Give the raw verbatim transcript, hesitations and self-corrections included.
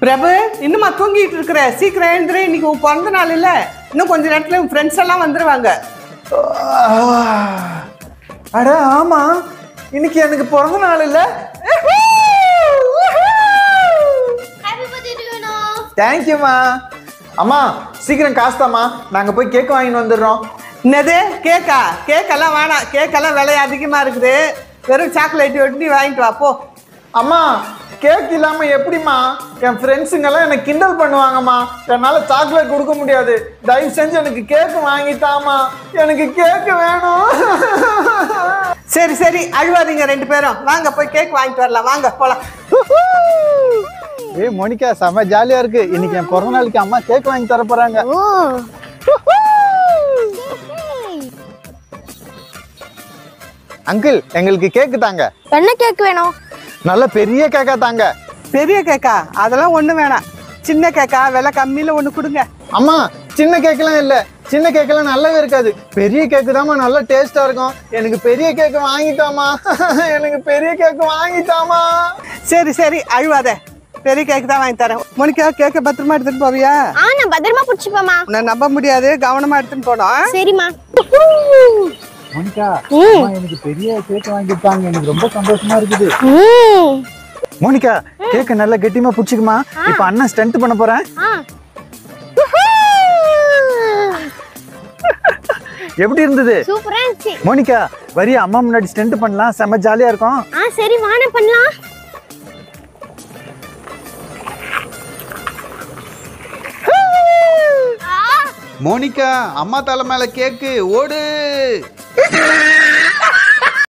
பிரபு இன்னுமா தூங்கிட்டு இருக்கிற? சீக்கிரம் எழுந்துரு, இன்னைக்கு உன் பிறந்த நாள் இல்ல. இன்னும் கொஞ்ச நேரத்துல உன் ஃப்ரெண்ட்ஸ் எல்லாம் வந்துருவாங்க. அட ஆமா, இன்னைக்கு எனக்கு பிறந்த நாள் இல்ல. தேங்க்யூமா. அம்மா சீக்கிரம் காசுதாம்மா, நாங்க போய் கேக் வாங்கிட்டு வந்துடுறோம். என்னது கேக்கா? கேக்கெல்லாம் வேணாம், கேக்கெல்லாம் விலை அதிகமா இருக்குது. வெறும் சாக்லேட் ஒட்டி வாங்கிட்டு வா போ. அம்மா கேக் இல்லாம எப்படிம்மா? என் ஃப்ரெண்ட்ஸுங்கெல்லாம் எனக்கு கிண்டல் பண்ணுவாங்கம்மா. என்னால சாக்லேட் கொடுக்க முடியாது. தயவு செஞ்சு எனக்கு கேக்கு வாங்கிட்டாமா, எனக்கு கேக்கு வேணும். சரி சரி அழுவாதீங்க ரெண்டு பேரும், வாங்க போய் கேக் வாங்கிட்டு வரலாம், வாங்க போலாம். ஏய் மோனிகா, செம ஜாலியா இருக்கு. இன்னைக்கு என் பிறந்த நாளுக்கு அம்மா கேக் வாங்கி தர போறாங்க. அங்கிள் எங்களுக்கு கேக்கு தாங்க. என்ன கேக் வேணும்? நல்ல பெரிய கேக்கா தாங்க. பெரிய கேக்கா? அதெல்லாம் ஒண்ணு வேணாம், சின்ன கேக்கா விலை கம்மியில ஒண்ணு கொடுங்க. அம்மா சின்ன கேக்கெல்லாம் இல்ல, சின்ன கேக்கெல்லாம் நல்லாவே இருக்காது. பெரிய கேக்கு தாம்மா நல்லா டேஸ்டா இருக்கும். எனக்கு பெரிய கேக்கு வாங்கிட்டாமா, எனக்கு பெரிய கேக்கு வாங்கிட்டாமா. சரி சரி அழுவாத, பெரிய கேக்கு தான் வாங்கி தரேன். மோனிகா கேக்க பத்திரமா எடுத்துட்டு போவியா? ஆ நான் பத்திரமா புடிச்சுப்பேமா. உன்னை நம்ப முடியாது, கவனமா எடுத்துட்டு போனோம். சரிம்மா. மோனிகா எனக்கு பெரிய கேக் வாங்கிட்டாங்க, எனக்கு ரொம்ப சந்தோஷமா இருக்குது. மோனிகா கேக்க நல்லா கெட்டியமா புடிச்சுக்குமா. இப்ப அண்ணன் ஸ்டண்ட் பண்ண போறேன். எப்படி இருந்தது? சூப்பரா இருந்துச்சு. மோனிகா வரியா அம்மா முன்னாடி ஸ்டண்ட் பண்ணலாம், செம ஜாலியா இருக்கும். ஆ சரி வாணே பண்ணலாம். மோனிகா அம்மா தலை மேல கேக்கு ஓடு.